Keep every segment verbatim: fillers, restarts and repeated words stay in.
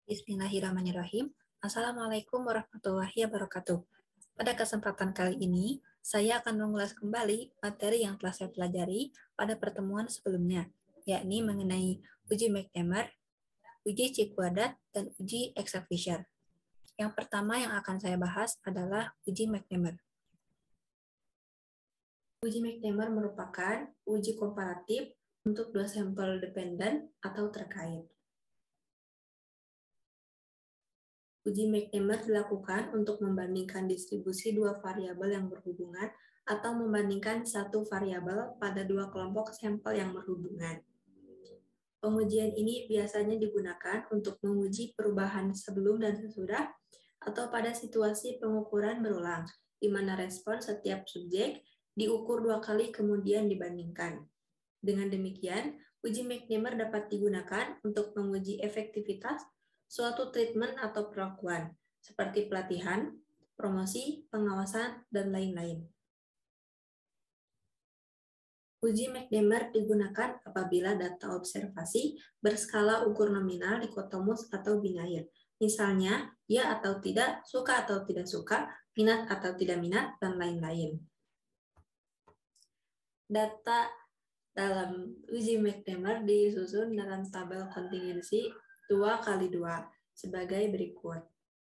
Bismillahirrahmanirrahim. Assalamualaikum warahmatullahi wabarakatuh. Pada kesempatan kali ini, saya akan mengulas kembali materi yang telah saya pelajari pada pertemuan sebelumnya, yakni mengenai uji McNamara, uji Cikwadat, dan uji Exak-Fisher. Yang pertama yang akan saya bahas adalah uji McNamara. Uji McNamara merupakan uji komparatif untuk dua sampel dependen atau terkait. Uji McNamara dilakukan untuk membandingkan distribusi dua variabel yang berhubungan atau membandingkan satu variabel pada dua kelompok sampel yang berhubungan. Pengujian ini biasanya digunakan untuk menguji perubahan sebelum dan sesudah atau pada situasi pengukuran berulang, di mana respon setiap subjek diukur dua kali kemudian dibandingkan. Dengan demikian, uji McNamara dapat digunakan untuk menguji efektivitas suatu treatment atau perlakuan, seperti pelatihan, promosi, pengawasan, dan lain-lain. Uji McNamara digunakan apabila data observasi berskala ukur nominal dikotomus atau binair. Misalnya, ya atau tidak, suka atau tidak suka, minat atau tidak minat, dan lain-lain. Data dalam uji McNamara disusun dalam tabel kontingensi dua kali dua sebagai berikut.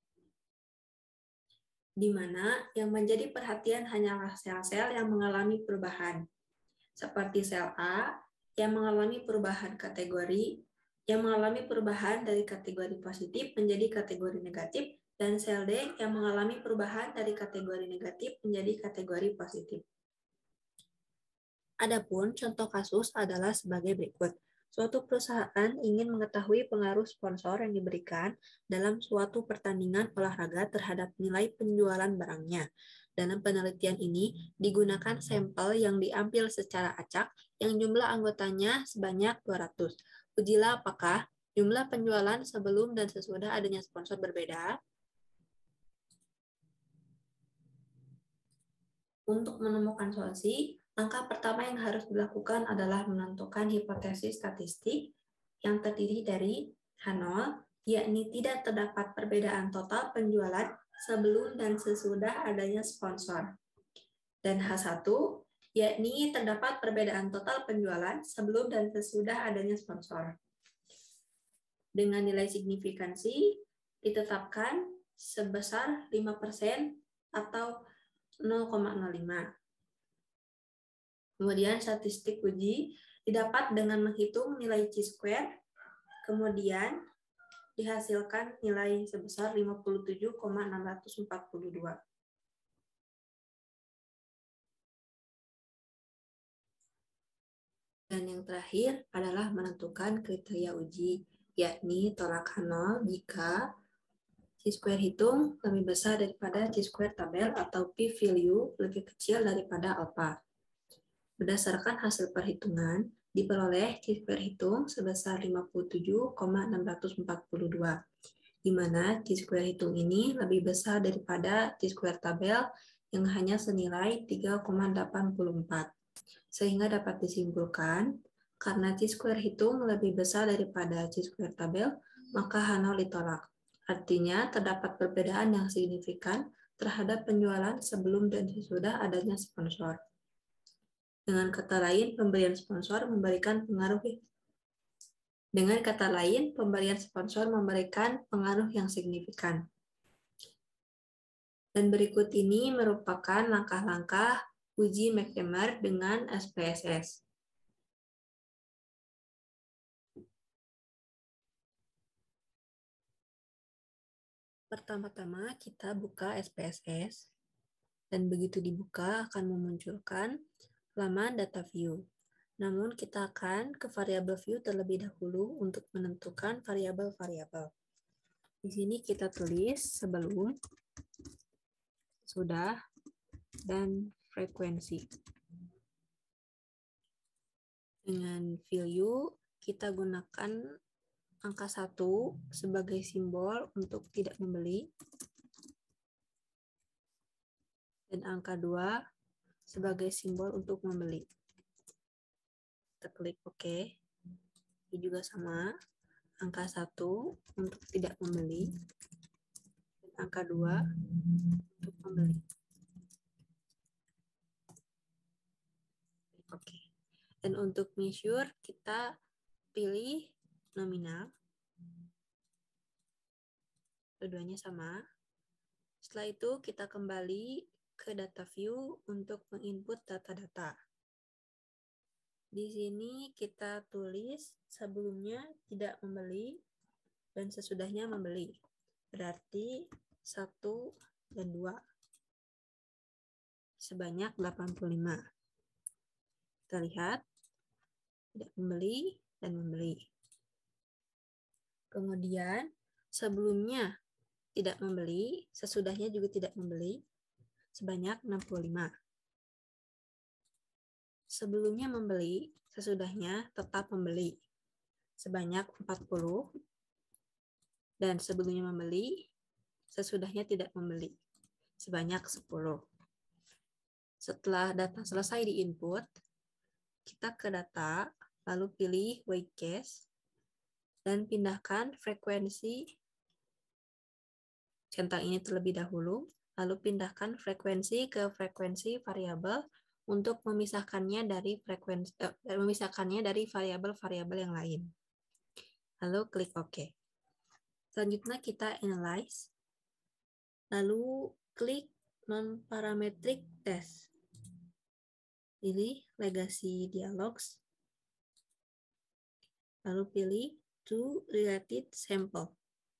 Di mana yang menjadi perhatian hanyalah sel-sel yang mengalami perubahan. Seperti sel A yang mengalami perubahan kategori, yang mengalami perubahan dari kategori positif menjadi kategori negatif, dan sel D yang mengalami perubahan dari kategori negatif menjadi kategori positif. Adapun contoh kasus adalah sebagai berikut. Suatu perusahaan ingin mengetahui pengaruh sponsor yang diberikan dalam suatu pertandingan olahraga terhadap nilai penjualan barangnya. Dalam penelitian ini, digunakan sampel yang diambil secara acak yang jumlah anggotanya sebanyak dua ratus. Ujilah apakah jumlah penjualan sebelum dan sesudah adanya sponsor berbeda. Untuk menemukan solusi, langkah pertama yang harus dilakukan adalah menentukan hipotesis statistik yang terdiri dari H nol, yakni tidak terdapat perbedaan total penjualan sebelum dan sesudah adanya sponsor. Dan H satu, yakni terdapat perbedaan total penjualan sebelum dan sesudah adanya sponsor. Dengan nilai signifikansi ditetapkan sebesar lima persen atau nol koma nol lima. Kemudian statistik uji didapat dengan menghitung nilai chi-square, kemudian dihasilkan nilai sebesar lima puluh tujuh koma enam empat dua. Dan yang terakhir adalah menentukan kriteria uji, yakni tolak H nol jika chi-square hitung lebih besar daripada chi-square tabel atau p-value lebih kecil daripada alpha. Berdasarkan hasil perhitungan, diperoleh chi-square hitung sebesar lima puluh tujuh koma enam empat dua, di mana chi-square hitung ini lebih besar daripada chi-square tabel yang hanya senilai tiga koma delapan empat. Sehingga dapat disimpulkan, karena chi-square hitung lebih besar daripada chi-square tabel, maka H nol ditolak. Artinya, terdapat perbedaan yang signifikan terhadap penjualan sebelum dan sesudah adanya sponsor. Dengan kata lain, pemberian sponsor memberikan pengaruh Dengan kata lain, pemberian sponsor memberikan pengaruh yang signifikan. Dan berikut ini merupakan langkah-langkah uji McNamara dengan S P S S. Pertama-tama kita buka S P S S, dan begitu dibuka akan memunculkan halaman data view. Namun kita akan ke variabel view terlebih dahulu untuk menentukan variabel-variabel. Di sini kita tulis sebelum, sudah, dan frekuensi. Dengan value, kita gunakan angka satu sebagai simbol untuk tidak membeli, dan angka dua sebagai simbol untuk membeli. Kita klik OK. Ini juga sama. angka satu untuk tidak membeli, dan angka dua untuk membeli. Oke. Dan untuk measure, kita pilih nominal. Keduanya sama. Setelah itu, kita kembali ke data view untuk menginput data-data. Di sini kita tulis sebelumnya tidak membeli dan sesudahnya membeli. Berarti satu dan dua. Sebanyak delapan puluh lima. Kita lihat, tidak membeli dan membeli. Kemudian, sebelumnya tidak membeli, sesudahnya juga tidak membeli, sebanyak enam puluh lima. Sebelumnya membeli, sesudahnya tetap membeli, sebanyak empat puluh. Dan sebelumnya membeli, sesudahnya tidak membeli, sebanyak sepuluh. Setelah data selesai diinput, kita ke data, lalu pilih weight guess, dan pindahkan frekuensi centang ini terlebih dahulu, lalu pindahkan frekuensi ke frekuensi variabel untuk memisahkannya dari frekuensi eh, memisahkannya dari variabel-variabel yang lain. Lalu klik OK. Selanjutnya kita analyze, lalu klik non-parametric test. Pilih legacy dialogs, lalu pilih to related sample.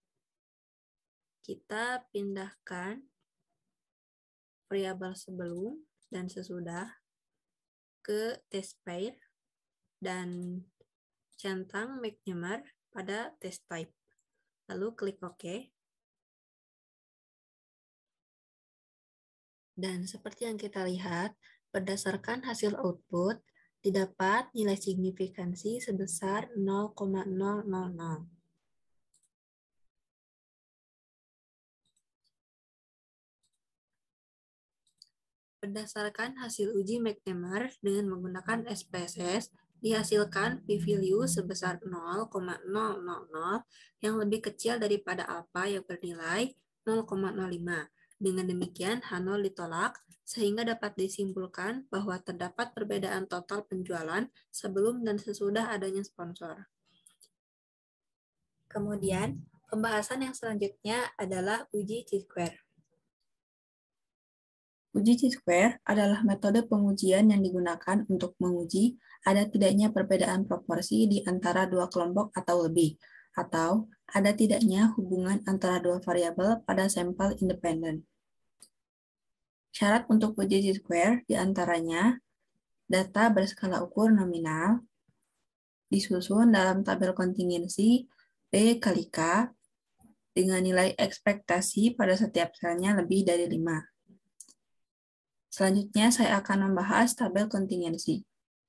Kita pindahkan variabel sebelum dan sesudah ke test pair dan centang McNemar pada test type. Lalu klik OK. Dan seperti yang kita lihat, berdasarkan hasil output, didapat nilai signifikansi sebesar nol koma nol nol nol. Berdasarkan hasil uji McNemar dengan menggunakan S P S S, dihasilkan p-value sebesar nol koma nol nol nol yang lebih kecil daripada alfa yang bernilai nol koma nol lima. Dengan demikian, H nol ditolak, sehingga dapat disimpulkan bahwa terdapat perbedaan total penjualan sebelum dan sesudah adanya sponsor. Kemudian, pembahasan yang selanjutnya adalah uji T-square. Uji T-square adalah metode pengujian yang digunakan untuk menguji ada tidaknya perbedaan proporsi di antara dua kelompok atau lebih, atau ada tidaknya hubungan antara dua variabel pada sampel independen. Syarat untuk uji T-square diantaranya data berskala ukur nominal, disusun dalam tabel kontingensi P kali K dengan nilai ekspektasi pada setiap selnya lebih dari lima. Selanjutnya, saya akan membahas tabel kontingensi.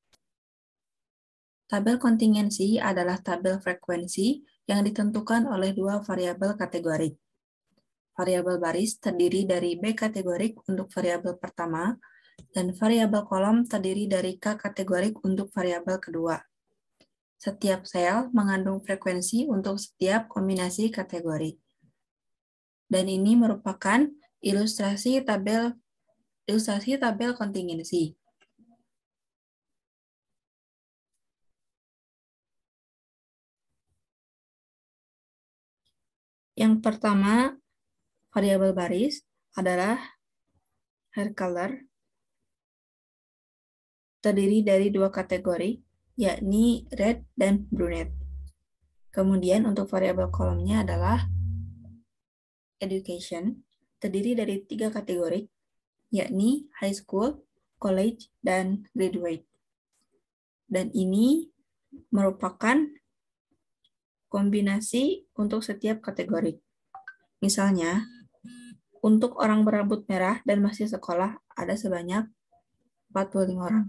Tabel kontingensi adalah tabel frekuensi yang ditentukan oleh dua variabel kategorik. Variabel baris terdiri dari B kategorik untuk variabel pertama, dan variabel kolom terdiri dari K kategorik untuk variabel kedua. Setiap sel mengandung frekuensi untuk setiap kombinasi kategori. Dan ini merupakan ilustrasi tabel ilustrasi tabel kontingensi. Yang pertama, variabel baris adalah hair color, terdiri dari dua kategori, yakni red dan brunette. Kemudian untuk variabel kolomnya adalah education, terdiri dari tiga kategori, yakni high school, college, dan graduate. Dan ini merupakan kombinasi untuk setiap kategori. Misalnya, untuk orang berambut merah dan masih sekolah ada sebanyak empat puluh lima orang.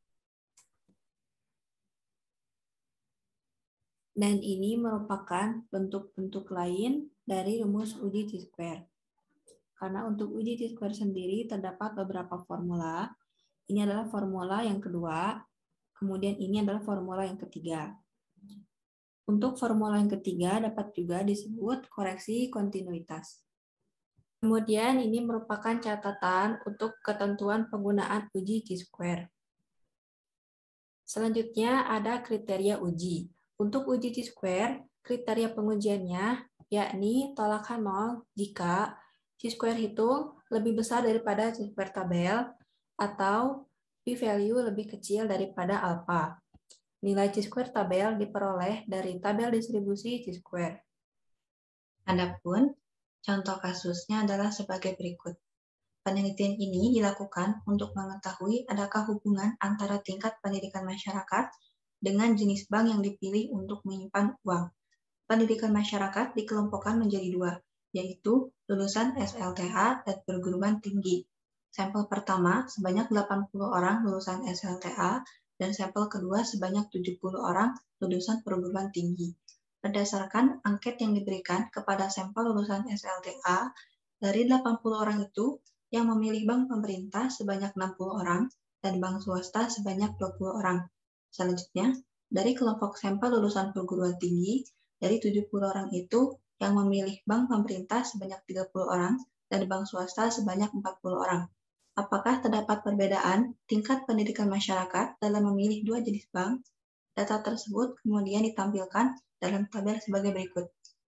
Dan ini merupakan bentuk-bentuk lain dari rumus uji T-square. Karena untuk uji T-square sendiri terdapat beberapa formula. Ini adalah formula yang kedua, kemudian ini adalah formula yang ketiga. Untuk formula yang ketiga dapat juga disebut koreksi kontinuitas. Kemudian ini merupakan catatan untuk ketentuan penggunaan uji Chi-square. Selanjutnya ada kriteria uji. Untuk uji Chi-square, kriteria pengujiannya yakni tolakan nol jika Chi-square hitung lebih besar daripada Chi-square tabel atau p-value lebih kecil daripada alpha. Nilai Chi-square tabel diperoleh dari tabel distribusi Chi-square. Adapun contoh kasusnya adalah sebagai berikut. Penelitian ini dilakukan untuk mengetahui adakah hubungan antara tingkat pendidikan masyarakat dengan jenis bank yang dipilih untuk menyimpan uang. Pendidikan masyarakat dikelompokkan menjadi dua, yaitu lulusan S L T A dan perguruan tinggi. Sampel pertama sebanyak delapan puluh orang lulusan S L T A dan sampel kedua sebanyak tujuh puluh orang lulusan perguruan tinggi. Berdasarkan angket yang diberikan kepada sampel lulusan S L T A, dari delapan puluh orang itu, yang memilih bank pemerintah sebanyak enam puluh orang dan bank swasta sebanyak dua puluh orang. Selanjutnya, dari kelompok sampel lulusan perguruan tinggi, dari tujuh puluh orang itu yang memilih bank pemerintah sebanyak tiga puluh orang dan bank swasta sebanyak empat puluh orang. Apakah terdapat perbedaan tingkat pendidikan masyarakat dalam memilih dua jenis bank? Data tersebut kemudian ditampilkan dalam tabel sebagai berikut.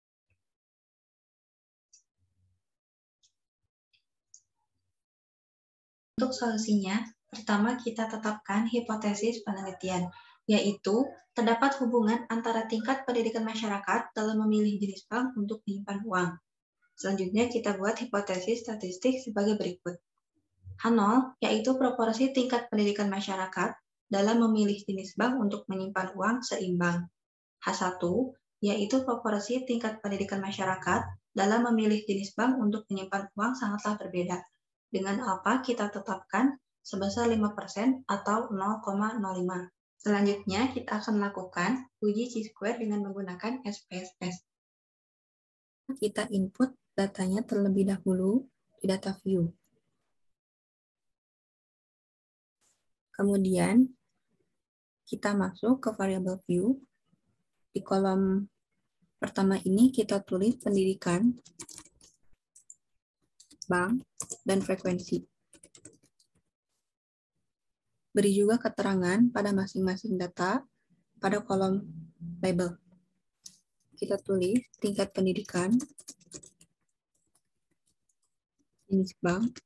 Untuk solusinya, pertama kita tetapkan hipotesis penelitian, yaitu terdapat hubungan antara tingkat pendidikan masyarakat dalam memilih jenis bank untuk menyimpan uang. Selanjutnya kita buat hipotesis statistik sebagai berikut. H nol yaitu proporsi tingkat pendidikan masyarakat dalam memilih jenis bank untuk menyimpan uang seimbang. H satu yaitu proporsi tingkat pendidikan masyarakat dalam memilih jenis bank untuk menyimpan uang sangatlah berbeda. Dengan alpha kita tetapkan sebesar lima persen atau nol koma nol lima. Selanjutnya kita akan melakukan uji Chi-square dengan menggunakan S P S S. Kita input datanya terlebih dahulu di data view. Kemudian kita masuk ke variabel view. Di kolom pertama ini kita tulis pendidikan, bank, dan frekuensi. Beri juga keterangan pada masing-masing data pada kolom label. Kita tulis tingkat pendidikan, jenis bank,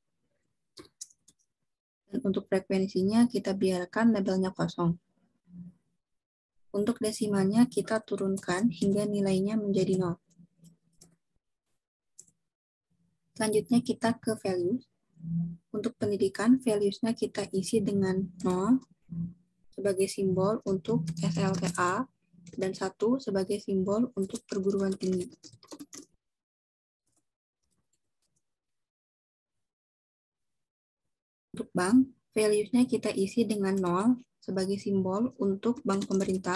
dan untuk frekuensinya kita biarkan labelnya kosong. Untuk desimalnya kita turunkan hingga nilainya menjadi nol. Selanjutnya kita ke values. Untuk pendidikan, values-nya kita isi dengan nol sebagai simbol untuk S L T A dan satu sebagai simbol untuk perguruan tinggi. Untuk bank, values-nya kita isi dengan nol sebagai simbol untuk bank pemerintah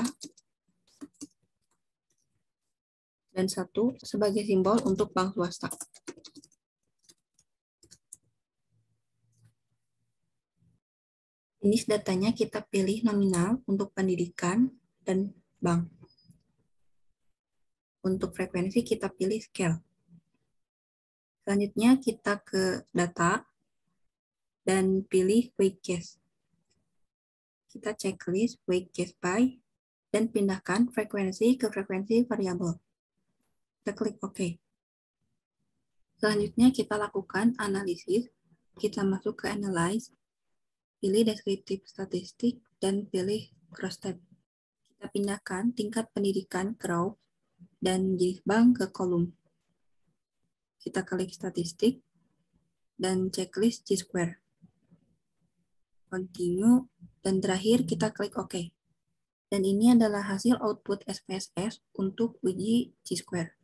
dan satu sebagai simbol untuk bank swasta. Jenis datanya kita pilih nominal untuk pendidikan dan bank. Untuk frekuensi kita pilih scale. Selanjutnya kita ke data dan pilih weight case. Kita checklist weight case by dan pindahkan frekuensi ke frekuensi variabel. Kita klik OK. Selanjutnya kita lakukan analisis. Kita masuk ke analyze, pilih descriptive statistik dan pilih cross tab. Kita pindahkan tingkat pendidikan ke row dan jenis bank ke kolom. Kita klik statistik dan checklist Chi-square. Continue dan terakhir kita klik OK. Dan ini adalah hasil output S P S S untuk uji Chi-square.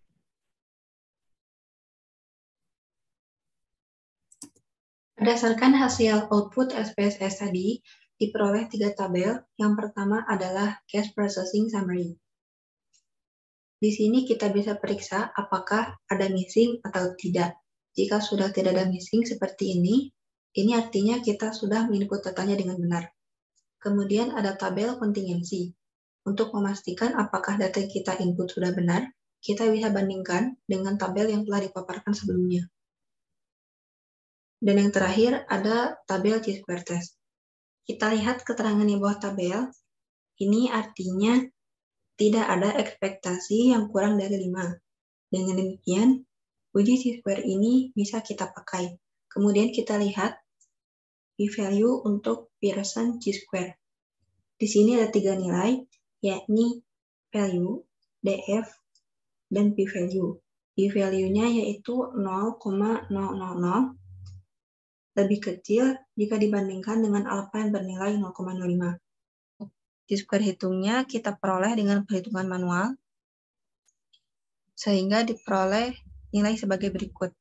Berdasarkan hasil output S P S S tadi, diperoleh tiga tabel. Yang pertama adalah Cash Processing Summary. Di sini kita bisa periksa apakah ada missing atau tidak. Jika sudah tidak ada missing seperti ini, ini artinya kita sudah menginput datanya dengan benar. Kemudian ada tabel kontingensi. Untuk memastikan apakah data yang kita input sudah benar, kita bisa bandingkan dengan tabel yang telah dipaparkan sebelumnya. Dan yang terakhir ada tabel Chi-square test. Kita lihat keterangan di bawah tabel. Ini artinya tidak ada ekspektasi yang kurang dari lima. Dengan demikian, uji Chi-square ini bisa kita pakai. Kemudian kita lihat p-value untuk Pearson Chi-square. Di sini ada tiga nilai, yakni value, D F, dan p-value. P-value-nya yaitu nol koma nol nol nol, lebih kecil jika dibandingkan dengan alfa yang bernilai nol koma nol lima. Chi-square hitungnya kita peroleh dengan perhitungan manual, sehingga diperoleh nilai sebagai berikut.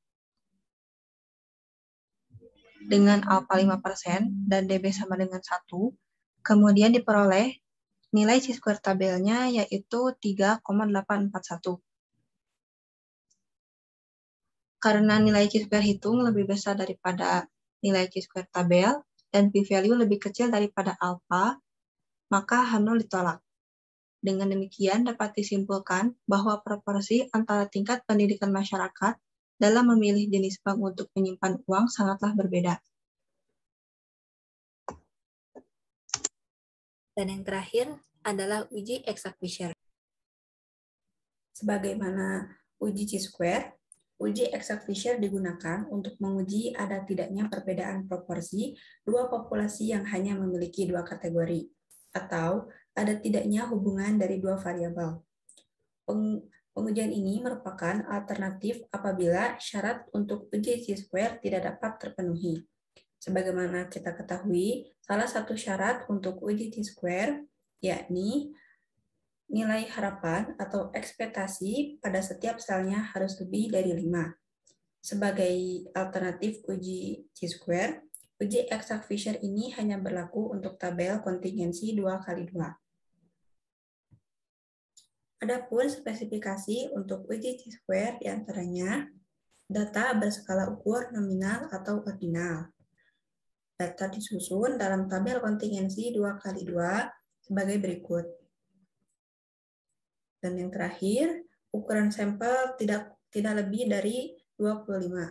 Dengan alfa lima persen dan D B sama dengan satu, kemudian diperoleh nilai Chi-square tabelnya yaitu tiga koma delapan empat satu. Karena nilai Chi-square hitung lebih besar daripada nilai Chi-square tabel dan p-value lebih kecil daripada alfa, maka H nol ditolak. Dengan demikian dapat disimpulkan bahwa proporsi antara tingkat pendidikan masyarakat dalam memilih jenis bank untuk menyimpan uang sangatlah berbeda. Dan yang terakhir adalah uji Exact-Fisher. Sebagaimana uji Chi-square, uji Exact-Fisher digunakan untuk menguji ada tidaknya perbedaan proporsi dua populasi yang hanya memiliki dua kategori, atau ada tidaknya hubungan dari dua variabel. Peng pengujian ini merupakan alternatif apabila syarat untuk uji Chi-square tidak dapat terpenuhi. Sebagaimana kita ketahui, salah satu syarat untuk uji Chi-square yakni nilai harapan atau ekspektasi pada setiap selnya harus lebih dari lima. Sebagai alternatif uji Chi-square, uji Exact-Fisher ini hanya berlaku untuk tabel kontingensi dua kali dua. Adapun spesifikasi untuk uji Chi-square diantaranya data berskala ukur nominal atau ordinal. Data disusun dalam tabel kontingensi dua kali dua sebagai berikut. Dan yang terakhir, ukuran sampel tidak tidak lebih dari dua puluh lima.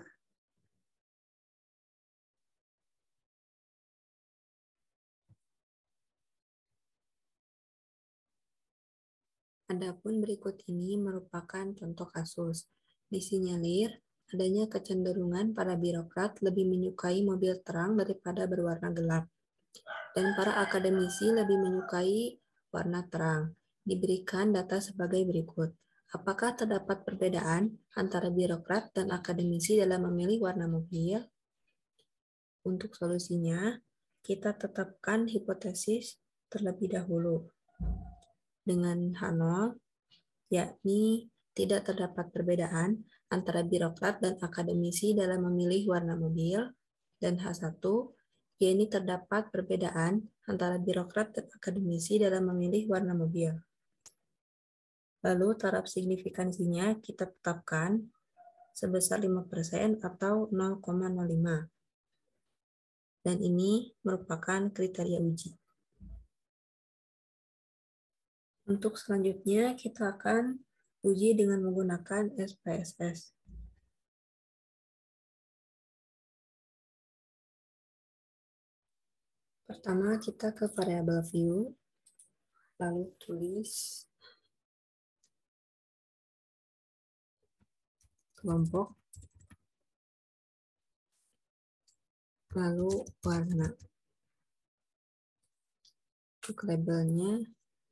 Adapun berikut ini merupakan contoh kasus. Disinyalir adanya kecenderungan para birokrat lebih menyukai mobil terang daripada berwarna gelap, dan para akademisi lebih menyukai warna terang. Diberikan data sebagai berikut. Apakah terdapat perbedaan antara birokrat dan akademisi dalam memilih warna mobil? Untuk solusinya, kita tetapkan hipotesis terlebih dahulu. Dengan H nol, yakni tidak terdapat perbedaan antara birokrat dan akademisi dalam memilih warna mobil, dan H satu, yakni terdapat perbedaan antara birokrat dan akademisi dalam memilih warna mobil. Lalu taraf signifikansinya kita tetapkan sebesar lima persen atau nol koma nol lima. Dan ini merupakan kriteria uji. Untuk selanjutnya kita akan uji dengan menggunakan S P S S. Pertama kita ke variabel view, lalu tulis kelompok, lalu warna. Untuk labelnya,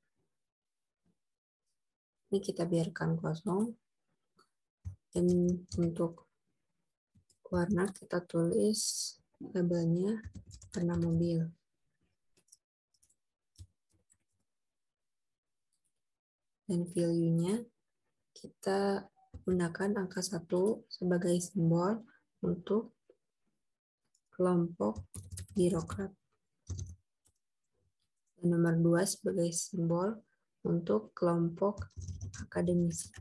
ini kita biarkan kosong. Dan untuk warna kita tulis labelnya warna mobil. Dan value-nya kita gunakan angka satu sebagai simbol untuk kelompok birokrat. Dan nomor dua sebagai simbol untuk kelompok akademisi.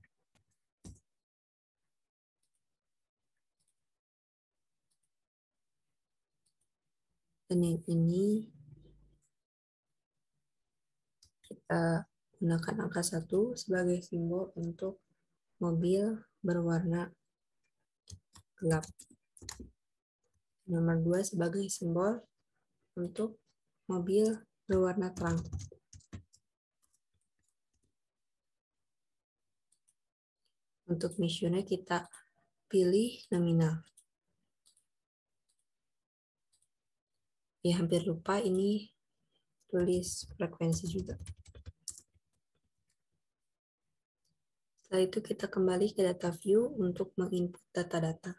Dan yang ini kita Gunakan angka satu sebagai simbol untuk mobil berwarna gelap. Nomor dua sebagai simbol untuk mobil berwarna terang. Untuk misioner kita pilih nominal. Ya, hampir lupa ini tulis frekuensi juga. Setelah itu kita kembali ke data view untuk menginput data-data.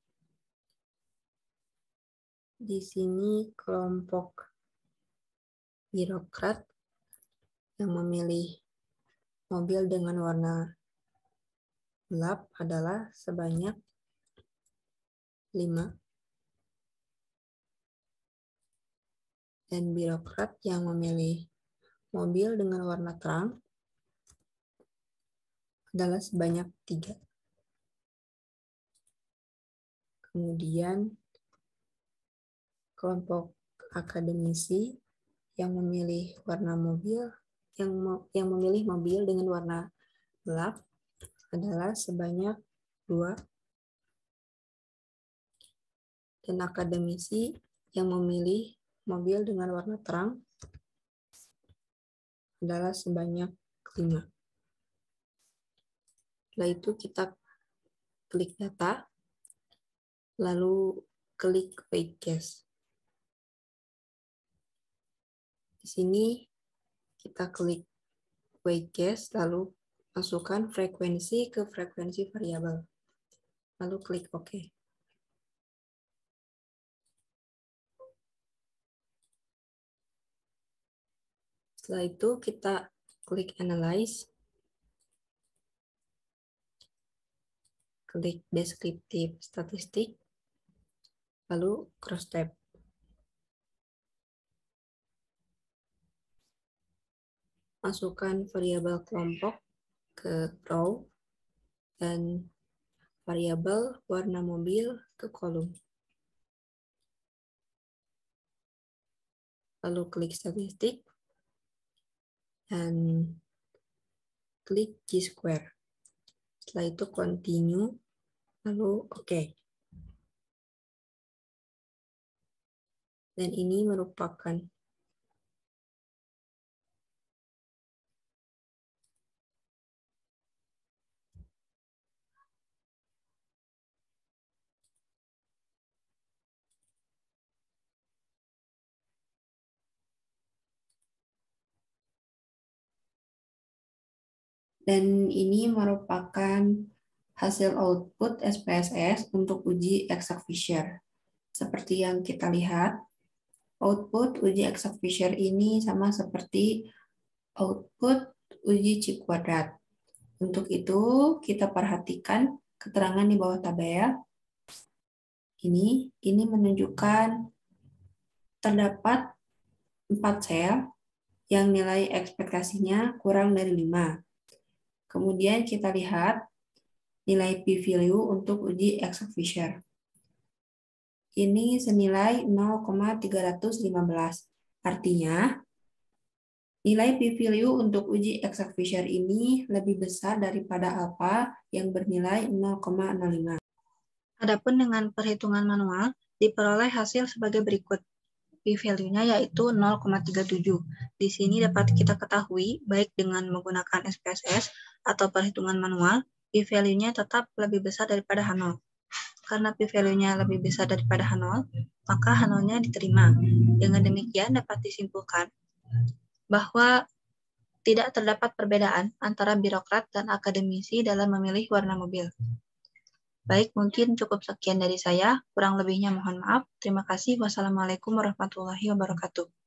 Di sini kelompok birokrat yang memilih mobil dengan warna gelap adalah sebanyak lima. Dan birokrat yang memilih mobil dengan warna terang adalah sebanyak tiga. Kemudian kelompok akademisi yang memilih warna mobil yang yang memilih mobil dengan warna gelap adalah sebanyak dua. Dan akademisi yang memilih mobil dengan warna terang adalah sebanyak lima. Setelah itu kita klik data, lalu klik weight guess. Di sini kita klik weight guess, lalu masukkan frekuensi ke frekuensi variabel. Lalu klik OK. Setelah itu kita klik Analyze, klik Descriptive Statistik, lalu Cross Tab. Masukkan variabel kelompok ke row dan variabel warna mobil ke kolom. Lalu klik Statistik dan klik G-Square. Setelah itu Continue, lalu OK. Dan ini merupakan Dan ini merupakan hasil output S P S S untuk uji Exact-Fisher. Seperti yang kita lihat, output uji Exact-Fisher ini sama seperti output uji C kuadrat. Untuk itu, kita perhatikan keterangan di bawah tabel. Ini, ini menunjukkan terdapat empat sel yang nilai ekspektasinya kurang dari lima. Kemudian kita lihat nilai p-value untuk uji Exact-Fisher. Ini senilai nol koma tiga lima belas. Artinya, nilai p-value untuk uji Exact-Fisher ini lebih besar daripada alfa yang bernilai nol koma nol lima. Adapun dengan perhitungan manual, diperoleh hasil sebagai berikut. P-value-nya yaitu nol koma tiga tujuh. Di sini dapat kita ketahui, baik dengan menggunakan S P S S atau perhitungan manual, P-value-nya tetap lebih besar daripada H nol. Karena P-value-nya lebih besar daripada H nol, maka H nol-nya diterima. Dengan demikian dapat disimpulkan bahwa tidak terdapat perbedaan antara birokrat dan akademisi dalam memilih warna mobil. Baik, mungkin cukup sekian dari saya. Kurang lebihnya mohon maaf. Terima kasih. Wassalamualaikum warahmatullahi wabarakatuh.